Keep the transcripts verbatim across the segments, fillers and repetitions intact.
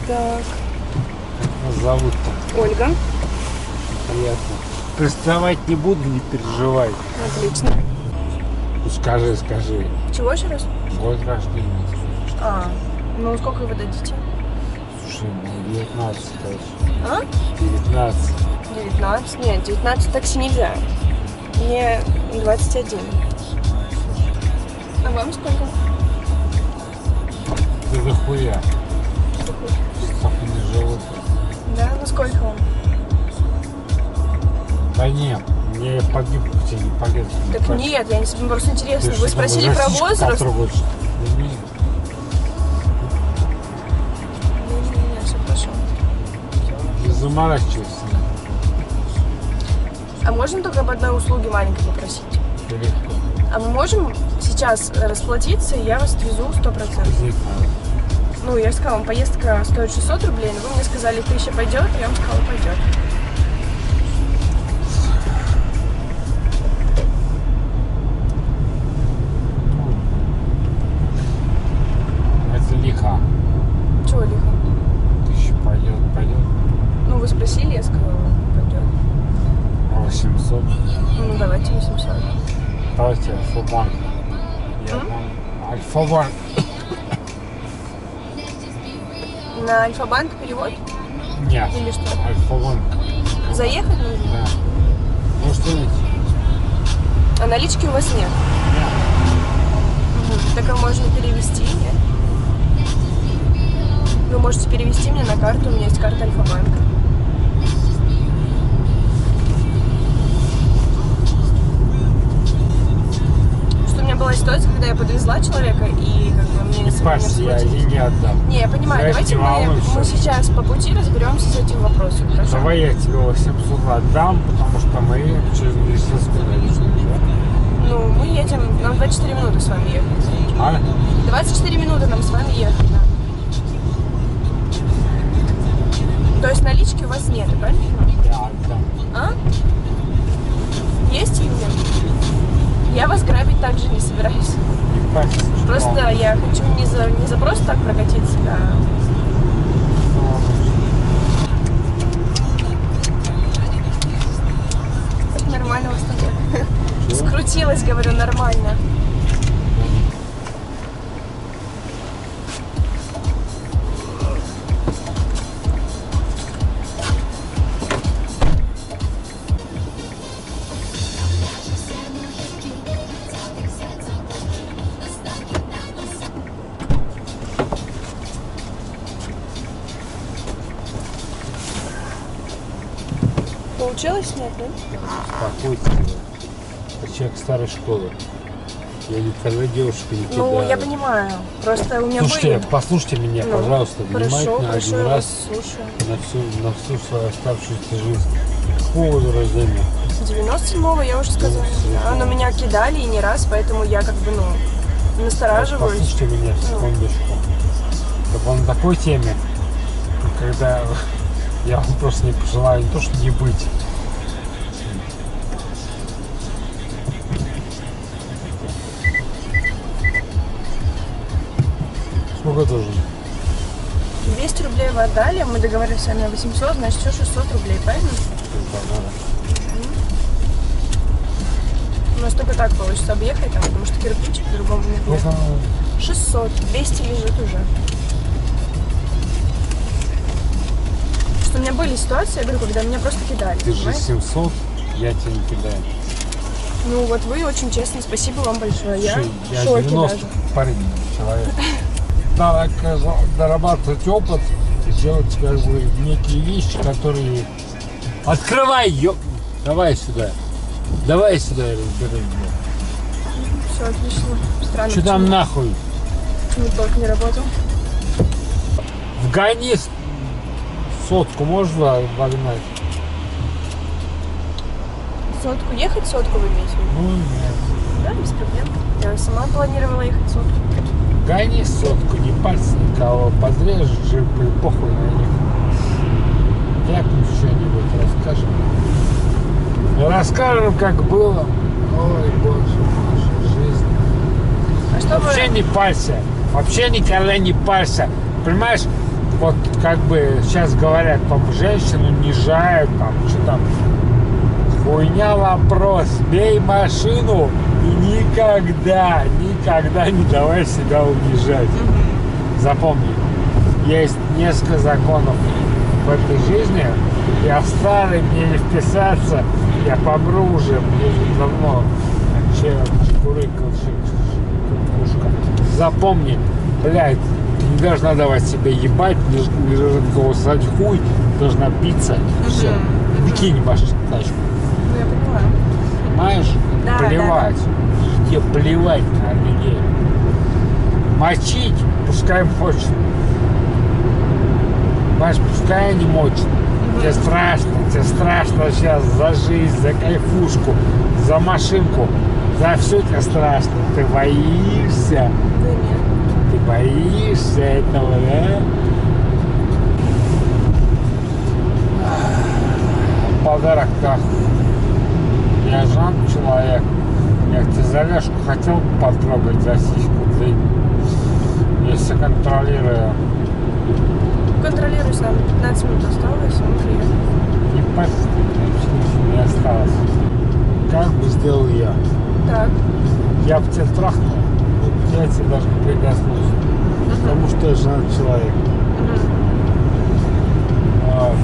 Так. Как вас зовут-то? Ольга. Приятно. Приставать не буду, не переживай. Отлично. Ну, скажи, скажи. Чего еще раз? Год рождения. А, ну сколько вы дадите? Слушай, мне девятнадцать точно. А? девятнадцать. девятнадцать? Нет, девятнадцать такси нельзя. Мне двадцать один. А вам сколько? Ты захуя. Столько не живут. Да, ну сколько вам? Да нет, мне погиб, тебе не полезно. Так Так, нет, я не, просто интересно. ты Вы что, спросили там про растишку возраст? потрогаешь? Да нет. Не-не-не, все хорошо. Не заморачивайся. А можно только об одной услуге маленькой попросить? Это легко. А мы можем сейчас расплатиться, и я вас отвезу сто процентов? Здесь надо. Ну, я же сказала, вам поездка стоит шестьсот рублей, но вы мне сказали, тысяча пойдет, я вам сказала, пойдет. Это лихо. Чего лихо? Тысяча пойдет, пойдет. Ну, вы спросили, я сказала, пойдет. восемьсот. Ну, давайте восемьсот. Давайте Альфа-банк. Я М? помню. Альфа-банк. На Альфа-банк перевод? Нет. Или что? Альфа-банк. Заехать нужно? Да. Может, видите? А налички у вас нет? Угу. Так а можно перевести, нет? Вы можете перевести мне на карту, у меня есть карта Альфа-банка. Что у меня была ситуация, когда я подвезла человека, и как бы мне Не парься, я деньги отдам. Не, я понимаю, Я давайте не мы, волнуйся. мы сейчас по пути разберемся с этим вопросом, хорошо? Давай я тебе восемьсот отдам, потому что мы через медицинскую наличную, да? Ну, мы едем, нам двадцать четыре минуты с вами ехать. А? двадцать четыре минуты нам с вами ехать, да. То есть налички у вас нет, правильно? Я отдам. А? Есть или нет? Я вас грабить также не собираюсь. Не парься. что Просто вам? я хочу не за, не за просто так прокатиться, а... Нормально у вас там. Чего? Скрутилась, говорю, нормально. Получилось, нет, да? Успокойся. Это человек старой школы. Я никогда девушку не кидаю. Ну, я понимаю. Просто у меня Слушайте, были... послушайте меня, Ну, пожалуйста, хорошо, внимательно хорошо, один я раз вас слушаю. на всю, на всю свою оставшуюся жизнь. Какого года рождения? девяносто седьмого я уже сказала. девяносто седьмого. Да, но меня кидали и не раз, поэтому я как бы, ну, настораживаюсь. Послушайте меня секундочку. Так он на такой теме, когда я вам просто не пожелаю не то, что не быть. Сколько должен? двести рублей вы отдали, мы договорились с вами на восемьсот, значит, еще шестьсот рублей, правильно? У нас только так получится объехать, там, потому что кирпичик по-другому не Сколько? бьет. шестьсот, двести лежит уже. Что у меня были ситуации, я говорю, когда меня просто кидали. Ты же понимаете? семьсот, я тебя не кидаю. Ну вот вы очень честны, спасибо вам большое. Я Слушай, в я шоке девяносто даже. парень человек. Надо дорабатывать опыт и делать как бы некие вещи, которые... Открывай ее! Давай сюда. Давай сюда, я разбираюсь. Все отлично. Странно. Что там нахуй? Нетворк не работал. Вгони сотку, можно вогнать? Сотку ехать, сотку вы имеете в виду? Ну нет. Да, без проблем. Я сама планировала ехать сотку. Гони сотку, не пальцы никого, подрежешь джипы, похуй на них. Ляпнем что-нибудь, расскажем. Расскажем, как было. Ой, боже, наша жизнь. А что Вообще вы... не парься. Вообще никогда не парься. Понимаешь, вот как бы сейчас говорят, там женщину унижают, там что там. Хуйня вопрос, бей машину и никогда, никогда не давай себя унижать. Запомни, есть несколько законов в этой жизни. Я старый, мне не вписаться, я помру уже, мне уже давно. Курыкал, кукушка. Запомни, блядь, ты не должна давать себе ебать, не, не должна голосовать хуй, должна биться. Все. В бикини машешь тачку. Ну, я поняла. Понимаешь? Да, плевать. да, да. Тебе плевать на людей. Мочить, пускай хочет. Понимаешь, пускай они мочат. Тебе страшно, тебе страшно сейчас за жизнь, за кайфушку, за машинку. За все тебе страшно. Ты боишься. Да нет. Ты боишься этого, да? Подарок-то. Я жан человек. Я тебе за ляжку хотел потрогать за сиську. Ты, если контролирую. Контролируй сам. пятнадцать минут осталось, он приехал. Не почти, ничего не осталось. Как бы сделал я? Так. Я бы тебя трахнул, вот я тебе даже не прикоснулся. Uh-huh. Потому что я женат человек. Uh-huh. А,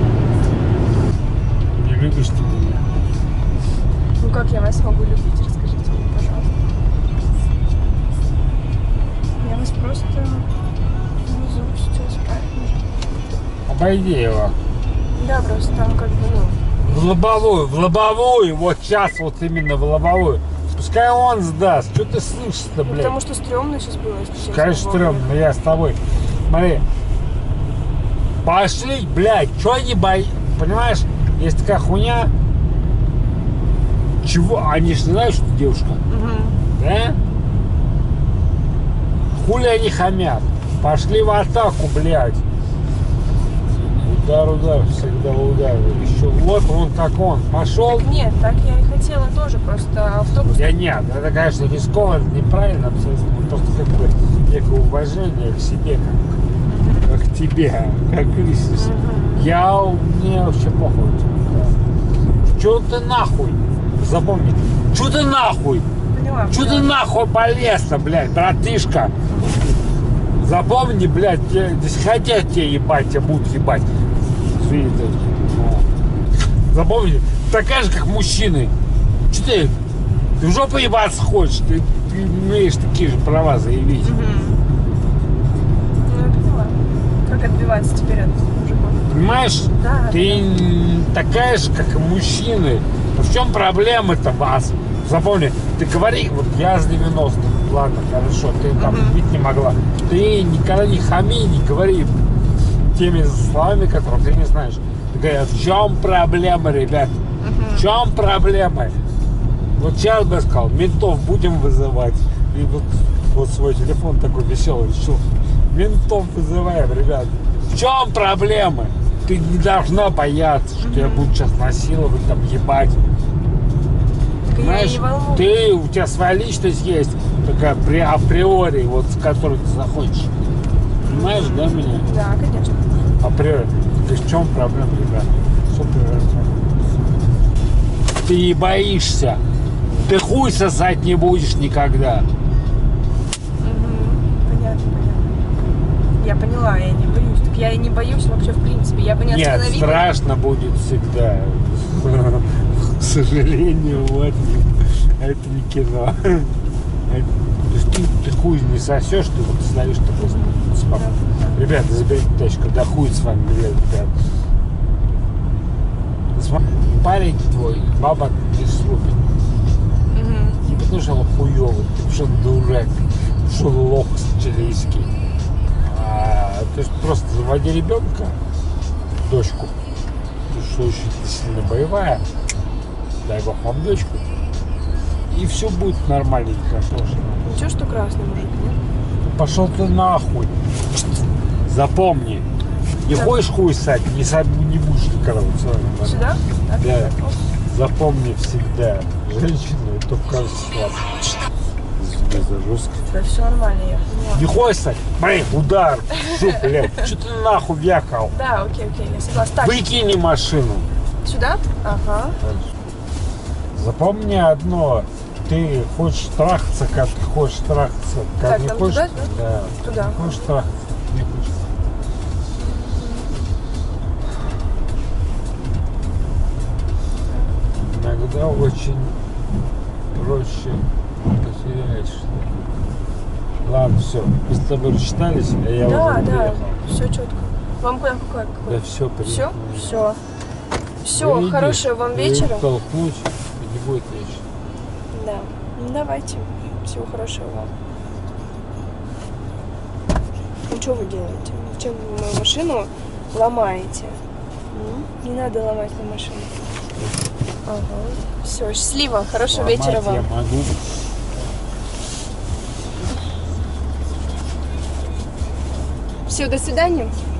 не любишь ты меня? Ну как я вас могу любить? Расскажите мне, пожалуйста. Я вас просто внизу сейчас правильно. Обойди его. Да, просто там как бы, ну... В лобовую, в лобовую, вот сейчас вот именно в лобовую. Пускай он сдаст. Что ты слышишь-то, Ну, блядь? потому что стрёмно сейчас было, если честно. Конечно, Вовремя. стрёмно, но я с тобой. Смотри. Пошли, блядь, чё не бои... Понимаешь, есть такая хуйня. Чего? Они же не знают, что ты девушка. Угу. Да? Хули они хамят? Пошли в атаку, блядь. Удар, удар, всегда удар. Еще вот он как он. Пошел. Так нет, так я и хотела тоже, просто автобус... Я нет, это, конечно, рискованно, неправильно абсолютно. Просто как бы некое уважение к себе, как, как к тебе, как к личности. Я, мне вообще похуй. Да. Чё ты нахуй? Запомни. Чё ты нахуй? Поняла, Чё ты нахуй полез-то, блядь, братишка? Запомни, блядь, те- здесь хотят тебя ебать, тебя будут ебать. Видите? Запомни, такая же, как мужчины. Че ты, ты в жопу ебаться хочешь? Ты, ты имеешь такие же права заявить. Угу. Ну, я поняла. Как отбиваться теперь от мужиков? Понимаешь? Да, Ты такая же, как и мужчины. Но в чем проблема-то вас? Запомни, ты говори, вот я с девяностых, ладно, хорошо, ты там Мгм. бить не могла. Ты никогда не хами, не говори теми словами, которые ты не знаешь. Ты говоришь, в чем проблема, ребят? В чем проблема? Вот сейчас бы я сказал, ментов будем вызывать. И вот, вот свой телефон такой веселый, что ментов вызываем, ребят. В чем проблема? Ты не должна бояться, что я буду сейчас насиловать, там, ебать. Так я Знаешь, не волнуюсь. ты, у тебя своя личность есть, такая при, априори, вот с которой ты захочешь. Понимаешь, да, меня? Да, конечно. Априори. Ты в чем проблема, ребят? Что произошло? Ты боишься. Ты хуй сосать не будешь никогда. Угу. Понятно, понятно. Я поняла, я не боюсь. Так я и не боюсь вообще в принципе. Я бы не Нет, остановилась. страшно будет всегда. К сожалению, вот. Это не кино. Это- То есть ты, ты хуй не сосешь, ты вот стоишь такой спокойно. Ребята, заберите тачку, да хуй с вами, блядь, ребят. Смотри, парень твой, баба не слупит. Угу. Не потому что он хуёвый, потому что он дурак, потому что он лох чилийский. А, то есть просто заводи ребенка, дочку, потому что очень сильно боевая, дай бог вам дочку, и все будет нормальненько тоже. Ничего, что красный мужик, нет? Пошел ты нахуй. Запомни. Не Да. хочешь хуй ссать, не, са- не будешь никогда вот с вами. Сюда? Так, Да. так. Запомни всегда, женщина это в каждой ситуации. тормоза жестко. Да все нормально, я поняла. Не хочешь так? Блин, удар. Фу, блядь. Что ты нахуй вякал? Да, окей, окей, я согласна. Так, Выкини машину. сюда? Ага. Запомни одно. Ты хочешь трахаться, как ты хочешь трахаться. Как Так, не там хочешь, туда, да. Туда. Хочешь трахаться, не хочешь. Иногда очень проще потеряешь что-то. Ладно, все. Мы с тобой рассчитались, а я Да, уже да, приехал. все четко. Вам куда, какой? какой? Да все, Все? Все. Все, хорошего вам вечера. Толкнуть, и не будет вечера. Да. Ну давайте. Всего хорошего вам. Ну что вы делаете? Зачем вы мою машину ломаете? М? Не надо ломать мою машину. Ага. Все, счастливо, хорошего Ломать вечера вам. я могу. Все, до свидания.